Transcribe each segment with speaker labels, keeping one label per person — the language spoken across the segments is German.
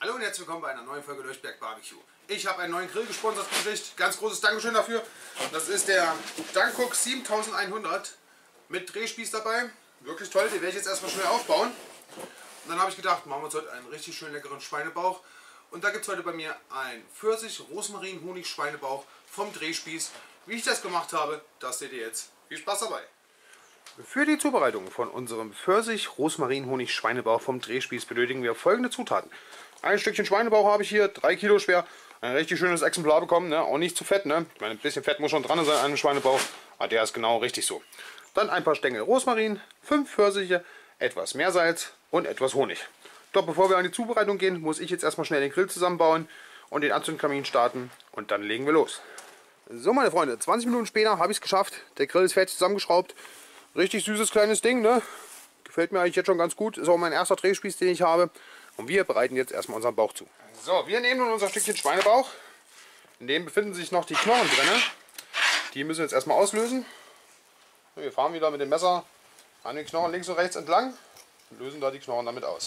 Speaker 1: Hallo und herzlich willkommen bei einer neuen Folge Leuchtberg Barbecue. Ich habe einen neuen Grill gesponsert gekriegt. Ganz großes Dankeschön dafür. Das ist der Dancook 7100 mit Drehspieß dabei. Wirklich toll, den werde ich jetzt erstmal schnell aufbauen. Und dann habe ich gedacht, machen wir uns heute einen richtig schön leckeren Schweinebauch. Und da gibt es heute bei mir ein Pfirsich-Rosmarin-Honig-Schweinebauch vom Drehspieß. Wie ich das gemacht habe, das seht ihr jetzt. Viel Spaß dabei! Für die Zubereitung von unserem Pfirsich-Rosmarin-Honig-Schweinebauch vom Drehspieß benötigen wir folgende Zutaten. Ein Stückchen Schweinebauch habe ich hier, 3 Kilo schwer. Ein richtig schönes Exemplar bekommen, ne? Auch nicht zu fett. Ne? Ich meine, ein bisschen Fett muss schon dran sein an einem Schweinebauch, aber der ist genau richtig so. Dann ein paar Stängel Rosmarin, 5 Pfirsiche, etwas Meersalz und etwas Honig. Doch bevor wir an die Zubereitung gehen, muss ich jetzt erstmal schnell den Grill zusammenbauen und den Anzündkamin starten und dann legen wir los. So meine Freunde, 20 Minuten später habe ich es geschafft. Der Grill ist fertig zusammengeschraubt. Richtig süßes kleines Ding, ne? Gefällt mir eigentlich jetzt schon ganz gut. Ist auch mein erster Drehspieß, den ich habe. Und wir bereiten jetzt erstmal unseren Bauch zu. So, wir nehmen nun unser Stückchen Schweinebauch. In dem befinden sich noch die Knochen drin. Die müssen wir jetzt erstmal auslösen. Wir fahren wieder mit dem Messer an den Knochen links und rechts entlang und lösen da die Knochen damit aus.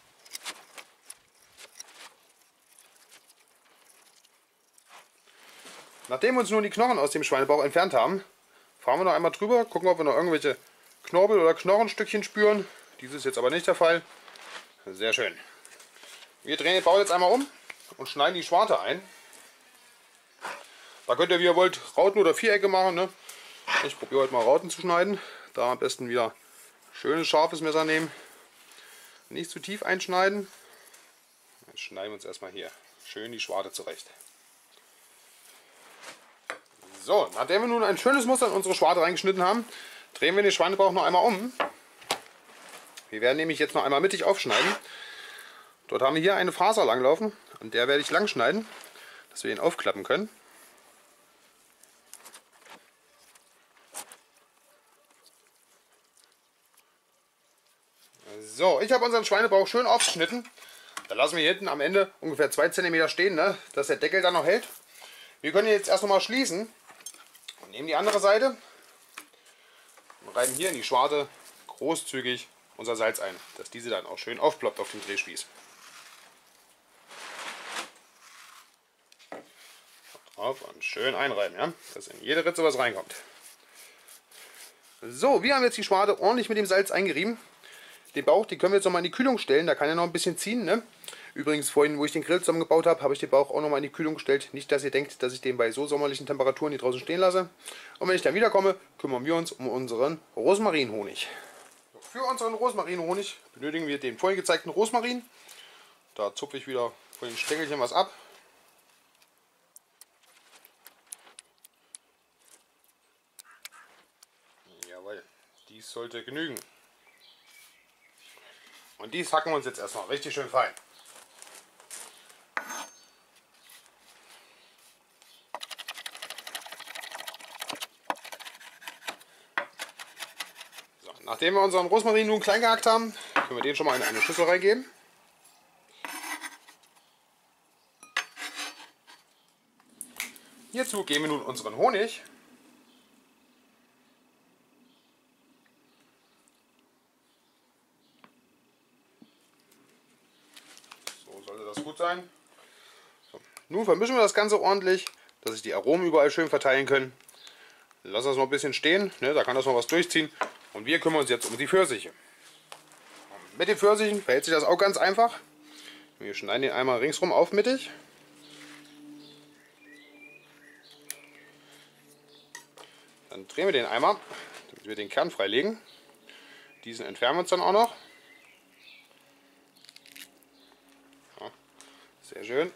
Speaker 1: Nachdem wir uns nun die Knochen aus dem Schweinebauch entfernt haben, fahren wir noch einmal drüber, gucken, ob wir noch irgendwelche Knorpel- oder Knochenstückchen spüren. Dies ist jetzt aber nicht der Fall. Sehr schön. Wir drehen den Bauch jetzt einmal um und schneiden die Schwarte ein. Da könnt ihr, wie ihr wollt, Rauten oder Vierecke machen. Ne? Ich probiere heute mal Rauten zu schneiden. Da am besten wieder ein schönes, scharfes Messer nehmen. Nicht zu tief einschneiden. Jetzt schneiden wir uns erstmal hier schön die Schwarte zurecht. So, nachdem wir nun ein schönes Muster in unsere Schwarte reingeschnitten haben, drehen wir den Schweinebauch noch einmal um. Wir werden nämlich jetzt noch einmal mittig aufschneiden. Dort haben wir hier eine Faser langlaufen und der werde ich lang schneiden, dass wir ihn aufklappen können. So, ich habe unseren Schweinebauch schön aufgeschnitten. Da lassen wir hier hinten am Ende ungefähr 2 cm stehen, ne, dass der Deckel dann noch hält. Wir können jetzt erst noch mal schließen und nehmen die andere Seite und reiben hier in die Schwarte großzügig unser Salz ein, dass diese dann auch schön aufploppt auf dem Drehspieß. Drauf und schön einreiben, ja, dass in jede Ritze was reinkommt. So, wir haben jetzt die Schwarte ordentlich mit dem Salz eingerieben. Den Bauch, den können wir jetzt noch mal in die Kühlung stellen, da kann er noch ein bisschen ziehen. Ne? Übrigens, vorhin, wo ich den Grill zusammengebaut habe, habe ich den Bauch auch noch mal in die Kühlung gestellt. Nicht, dass ihr denkt, dass ich den bei so sommerlichen Temperaturen hier draußen stehen lasse. Und wenn ich dann wiederkomme, kümmern wir uns um unseren Rosmarinhonig. Für unseren Rosmarinhonig benötigen wir den vorhin gezeigten Rosmarin. Da zupfe ich wieder von den Stängelchen was ab. Jawohl, dies sollte genügen. Und dies hacken wir uns jetzt erstmal richtig schön fein. So, nachdem wir unseren Rosmarin nun klein gehackt haben, können wir den schon mal in eine Schüssel reingeben. Hierzu geben wir nun unseren Honig. So sollte das gut sein. So. Nun vermischen wir das Ganze ordentlich, dass sich die Aromen überall schön verteilen können. Lassen das noch ein bisschen stehen, ne, da kann das noch was durchziehen. Und wir kümmern uns jetzt um die Pfirsiche. Und mit den Pfirsichen verhält sich das auch ganz einfach. Wir schneiden den einmal ringsrum auf mittig. Dann drehen wir den einmal, damit wir den Kern freilegen. Diesen entfernen wir uns dann auch noch. Ja, sehr schön.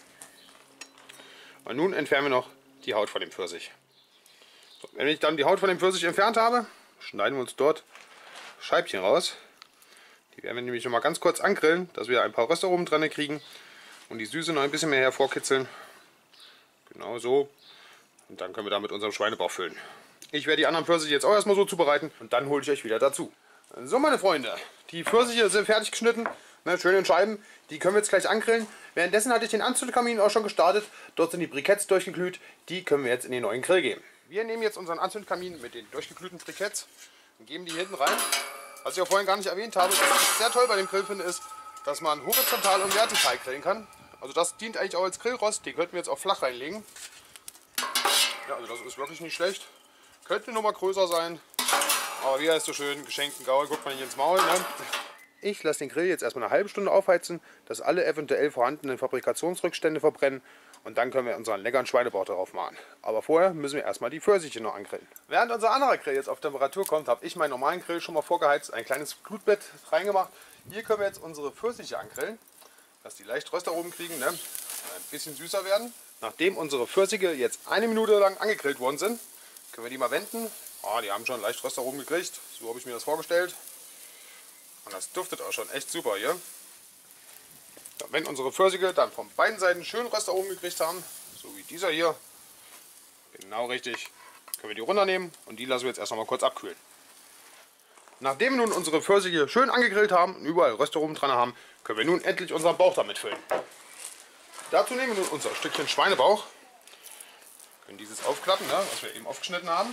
Speaker 1: Und nun entfernen wir noch die Haut von dem Pfirsich. So, wenn ich dann die Haut von dem Pfirsich entfernt habe, schneiden wir uns dort Scheibchen raus. Die werden wir nämlich noch mal ganz kurz angrillen, dass wir ein paar Röstaromen dran kriegen und die Süße noch ein bisschen mehr hervorkitzeln. Genau so. Und dann können wir damit unseren Schweinebauch füllen. Ich werde die anderen Pfirsiche jetzt auch erstmal so zubereiten und dann hole ich euch wieder dazu. So meine Freunde, die Pfirsiche sind fertig geschnitten, ne, schön in Scheiben. Die können wir jetzt gleich angrillen. Währenddessen hatte ich den Anzündkamin auch schon gestartet. Dort sind die Briketts durchgeglüht. Die können wir jetzt in den neuen Grill geben. Wir nehmen jetzt unseren Anzündkamin mit den durchgeglühten Briketts und geben die hinten rein. Was ich auch vorhin gar nicht erwähnt habe, was ich sehr toll bei dem Grill finde, ist, dass man horizontal und vertikal grillen kann. Also das dient eigentlich auch als Grillrost. Den könnten wir jetzt auch flach reinlegen. Ja, also das ist wirklich nicht schlecht. Könnte nur mal größer sein. Aber wie heißt so schön, geschenkten Gaul guckt man nicht ins Maul. Ne? Ich lasse den Grill jetzt erstmal eine halbe Stunde aufheizen, dass alle eventuell vorhandenen Fabrikationsrückstände verbrennen. Und dann können wir unseren leckeren Schweinebauch darauf machen. Aber vorher müssen wir erstmal die Pfirsiche noch angrillen. Während unser anderer Grill jetzt auf Temperatur kommt, habe ich meinen normalen Grill schon mal vorgeheizt, ein kleines Glutbett reingemacht. Hier können wir jetzt unsere Pfirsiche angrillen, dass die leicht Röstaromen kriegen, ne? Ein bisschen süßer werden. Nachdem unsere Pfirsiche jetzt 1 Minute lang angegrillt worden sind, können wir die mal wenden. Oh, die haben schon leicht Röstaromen gekriegt, so habe ich mir das vorgestellt. Und das duftet auch schon echt super hier. Ja, wenn unsere Pfirsiche dann von beiden Seiten schön Röstaromen gekriegt haben, so wie dieser hier, genau richtig, können wir die runternehmen und die lassen wir jetzt erst noch mal kurz abkühlen. Nachdem wir nun unsere Pfirsiche schön angegrillt haben und überall Röstaromen dran haben, können wir nun endlich unseren Bauch damit füllen. Dazu nehmen wir nun unser Stückchen Schweinebauch, können dieses aufklappen, ne, was wir eben aufgeschnitten haben.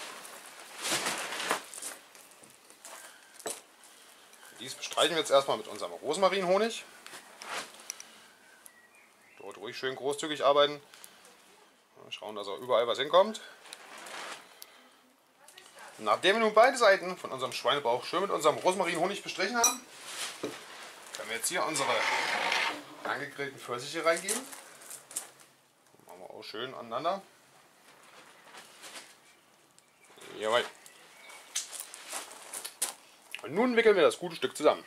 Speaker 1: Dies bestreichen wir jetzt erstmal mit unserem Rosmarinhonig. Dort ruhig schön großzügig arbeiten. Schauen, dass auch überall was hinkommt. Nachdem wir nun beide Seiten von unserem Schweinebauch schön mit unserem Rosmarinhonig bestrichen haben, können wir jetzt hier unsere angegrillten Pfirsiche reingeben. Machen wir auch schön aneinander. Jawohl. Und nun wickeln wir das gute Stück zusammen.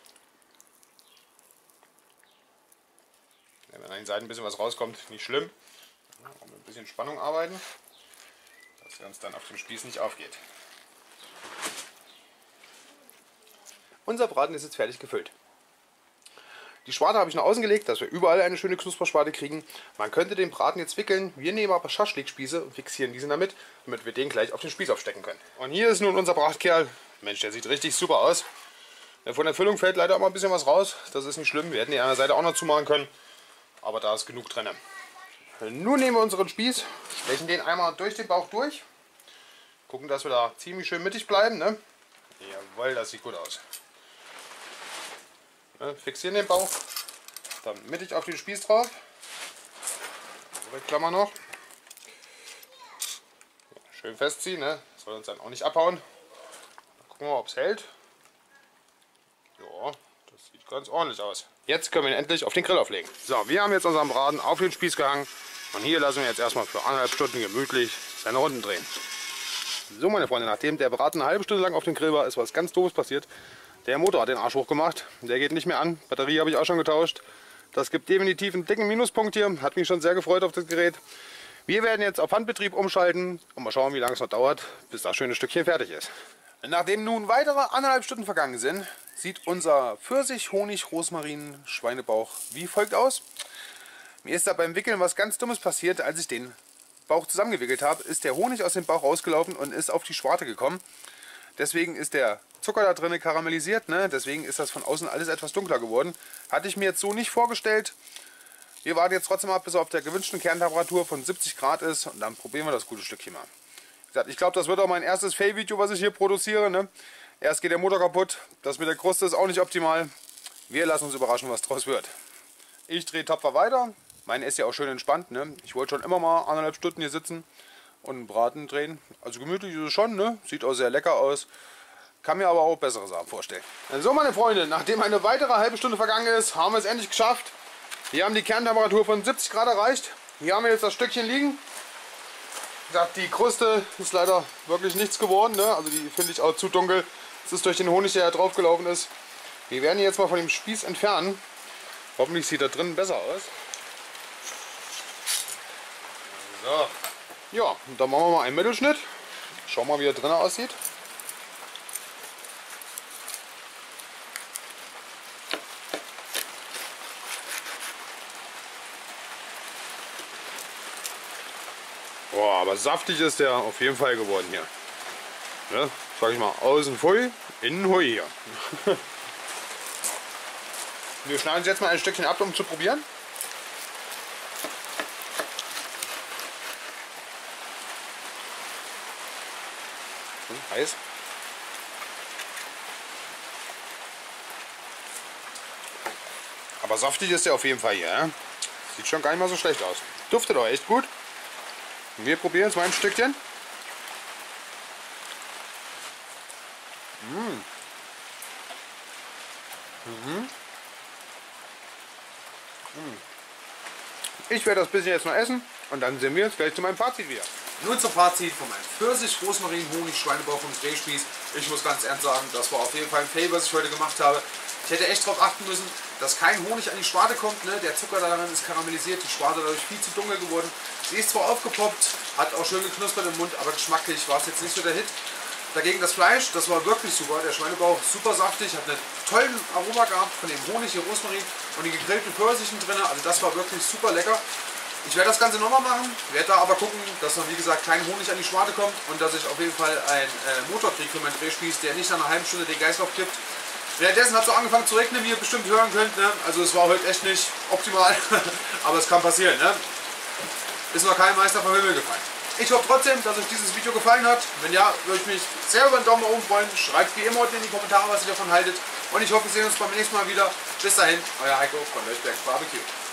Speaker 1: Wenn an den Seiten ein bisschen was rauskommt, nicht schlimm. Auch mit ein bisschen Spannung arbeiten, dass er uns dann auf dem Spieß nicht aufgeht. Unser Braten ist jetzt fertig gefüllt. Die Schwarte habe ich nach außen gelegt, dass wir überall eine schöne Knusperschwarte kriegen. Man könnte den Braten jetzt wickeln. Wir nehmen aber Schaschlikspieße und fixieren diese damit wir den gleich auf den Spieß aufstecken können. Und hier ist nun unser Bratkerl. Mensch, der sieht richtig super aus. Von der Füllung fällt leider auch mal ein bisschen was raus. Das ist nicht schlimm. Wir hätten die an der Seite auch noch zumachen können. Aber da ist genug drin. Nun nehmen wir unseren Spieß, stechen den einmal durch den Bauch durch. Gucken, dass wir da ziemlich schön mittig bleiben. Ne? Jawohl, das sieht gut aus. Fixieren den Bauch, dann mittig auf den Spieß drauf. Klammer noch. Schön festziehen, ne? Das soll uns dann auch nicht abhauen. Dann gucken wir mal, ob es hält. Ja, das sieht ganz ordentlich aus. Jetzt können wir ihn endlich auf den Grill auflegen. So, wir haben jetzt unseren Braten auf den Spieß gehangen. Und hier lassen wir jetzt erstmal für 1,5 Stunden gemütlich seine Runden drehen. So, meine Freunde, nachdem der Braten eine halbe Stunde lang auf dem Grill war, ist was ganz Doofes passiert. Der Motor hat den Arsch hochgemacht, der geht nicht mehr an. Batterie habe ich auch schon getauscht. Das gibt definitiv einen dicken Minuspunkt hier. Hat mich schon sehr gefreut auf das Gerät. Wir werden jetzt auf Handbetrieb umschalten und mal schauen, wie lange es noch dauert, bis das schöne Stückchen fertig ist. Nachdem nun weitere 1,5 Stunden vergangen sind, sieht unser Pfirsich-Honig-Rosmarin-Schweinebauch wie folgt aus. Mir ist da beim Wickeln was ganz Dummes passiert. Als ich den Bauch zusammengewickelt habe, ist der Honig aus dem Bauch rausgelaufen und ist auf die Schwarte gekommen. Deswegen ist der Zucker da drin karamellisiert, ne? Deswegen ist das von außen alles etwas dunkler geworden. Hatte ich mir jetzt so nicht vorgestellt. Wir warten jetzt trotzdem ab, bis er auf der gewünschten Kerntemperatur von 70 Grad ist und dann probieren wir das gute Stückchen mal. Wie gesagt, ich glaube, das wird auch mein erstes Fail-Video, was ich hier produziere. Ne? Erst geht der Motor kaputt, das mit der Kruste ist auch nicht optimal. Wir lassen uns überraschen, was draus wird. Ich drehe tapfer weiter. Meine ist ja auch schön entspannt. Ne? Ich wollte schon immer mal 1,5 Stunden hier sitzen und einen Braten drehen. Also gemütlich ist es schon, ne? Sieht auch sehr lecker aus. Kann mir aber auch bessere Sachen vorstellen. So, meine Freunde, nachdem eine weitere halbe Stunde vergangen ist, haben wir es endlich geschafft. Wir haben die Kerntemperatur von 70 Grad erreicht. Hier haben wir jetzt das Stückchen liegen. Wie gesagt, die Kruste ist leider wirklich nichts geworden. Ne? Also die finde ich auch zu dunkel. Das ist durch den Honig, der drauf gelaufen ist. Wir werden ihn jetzt mal von dem Spieß entfernen. Hoffentlich sieht da drin besser aus. So. Ja, und dann machen wir mal einen Mittelschnitt. Schauen wir mal, wie er drin aussieht. Boah, aber saftig ist der auf jeden Fall geworden hier. Ne? Sag ich mal, außen Pfui, innen Hui hier. Wir schneiden es jetzt mal ein Stückchen ab, um zu probieren. Heiß. Aber saftig ist der auf jeden Fall hier. Ja? Sieht schon gar nicht mal so schlecht aus. Duftet auch echt gut. Und wir probieren jetzt mal ein Stückchen. Ich werde das bisschen jetzt noch essen und dann sehen wir uns gleich zu meinem Fazit wieder. Nun zum Fazit von meinem Pfirsich, Rosmarin, Honig, Schweinebauch und Drehspieß. Ich muss ganz ernst sagen, das war auf jeden Fall ein Fail, was ich heute gemacht habe. Ich hätte echt darauf achten müssen, dass kein Honig an die Schwarte kommt. Ne? Der Zucker daran ist karamellisiert, die Schwarte dadurch viel zu dunkel geworden. Sie ist zwar aufgepoppt, hat auch schön geknuspert im Mund, aber geschmacklich war es jetzt nicht so der Hit. Dagegen das Fleisch, das war wirklich super. Der Schweinebauch super saftig, hat einen tollen Aroma gehabt von dem Honig, dem Rosmarin und den gegrillten Pfirsichen drin. Also das war wirklich super lecker. Ich werde das Ganze nochmal machen, werde da aber gucken, dass noch wie gesagt kein Honig an die Schwarte kommt und dass ich auf jeden Fall einen Motor kriege für meinen Drehspieß, der nicht nach einer halben Stunde den Geist aufkippt. Währenddessen hat es so angefangen zu regnen, wie ihr bestimmt hören könnt. Ne? Also es war heute echt nicht optimal, aber es kann passieren. Ne? Ist noch kein Meister vom Himmel gefallen. Ich hoffe trotzdem, dass euch dieses Video gefallen hat. Wenn ja, würde ich mich sehr über einen Daumen nach oben freuen. Schreibt wie immer unten in die Kommentare, was ihr davon haltet. Und ich hoffe, wir sehen uns beim nächsten Mal wieder. Bis dahin, euer Heiko von Löchberg Barbecue.